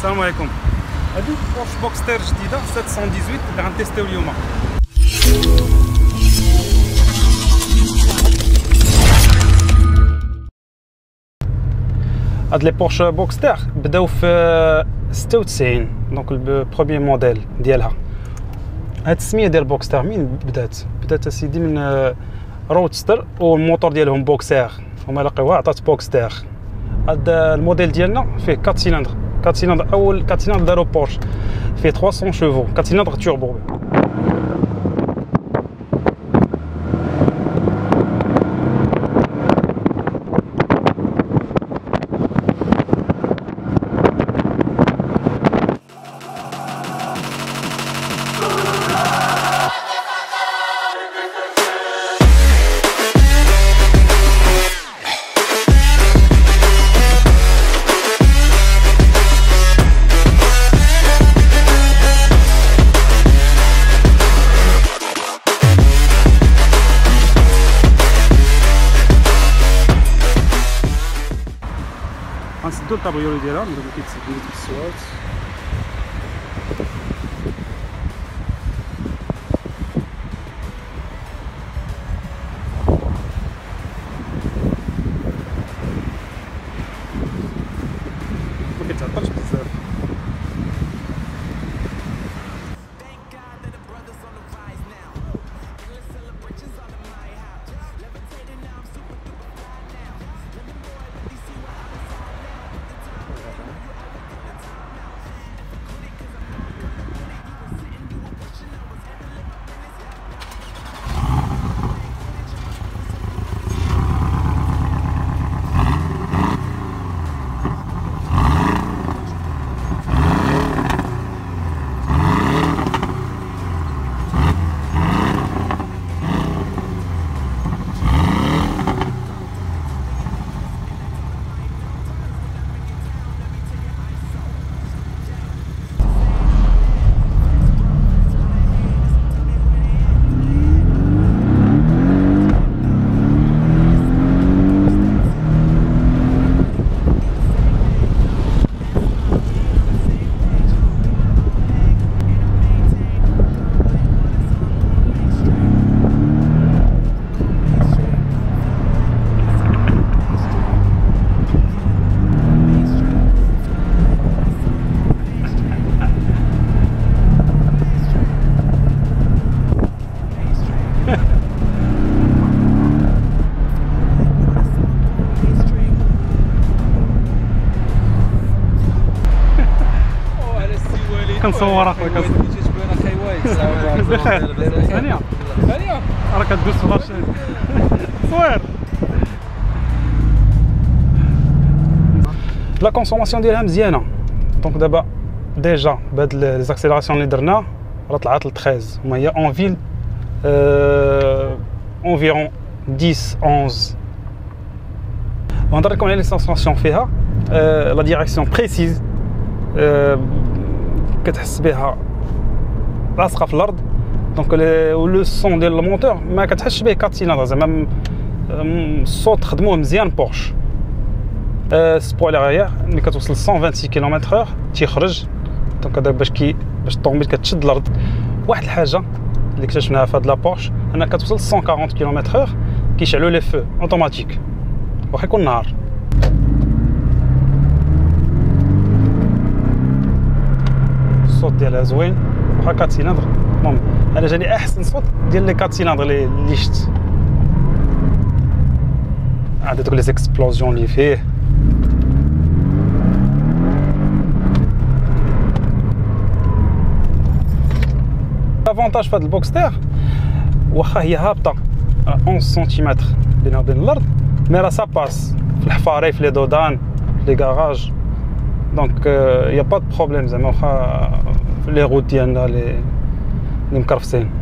السلام عليكم. هذه بورش بوكستير جديده 718 اللي غنتيستيو اليوم. هاد لي بورش بوكستير بداو في 96 دونك البروميير موديل ديالها. هاد السميه ديال بوكستير منين بدات اسيدي من روتستر والموتور ديالهم بوكسير هما لقيوها عطات بوكستير. هاد الموديل ديالنا فيه 4 سيلندر. 4 سيلندر اول 4 سيلندر دارو بورش فيه 300 شوفو 4 سيلندر توربو. غنسدو الطابليوري ديالها اللي كيتسد بالسوايط. ما كيتعطلش بزاف. كنصور اخويا كتبان اخي وايد ثانيه راه كدوز فلاش صوير. لا كونسوماسيون ديالها مزيانه دونك دابا ديجا بهاد لي زاكسيلاسيون اللي درنا راه طلعت ل 13 وما هي اون فيل انفيرون 10 11. وغنهضر لكم على لي سونساسيون فيها. لا ديريكسيون بريسيز كتحس بها لاصقه في الارض دونك لو سون ديال الموتور ما كتحسش به 4 سيلندر زعما الصوت خدموه مزيان بورش. سبويلر ملي كتوصل 126 كيلومتر/h تيخرج دونك هذا باش الطوموبيل كتشد الارض. واحد الحاجه اللي اكتشفناها في هاد لابورش انها كتوصل 140 كيلومتر/h كيشعلوا لي فو اوتوماتيك واخا يكون نهار. الصوت ديالها زوين واخا 4 سيلندر. المهم انا جاني احسن صوت ديال لي 4 سيلندر اللي شفت. عاد دوك لي زيكسبلوزيون اللي فيه. لافونتاج في هاد البوكستير واخا هي هابطه 11 سنتيمتر بينها وبين الارض مي راه سا باس في الحفاري في لي دودان في لي كاراج دونك يا با دو بروبليم زعما واخا في لي روت ديالنا اللي مكرفسين.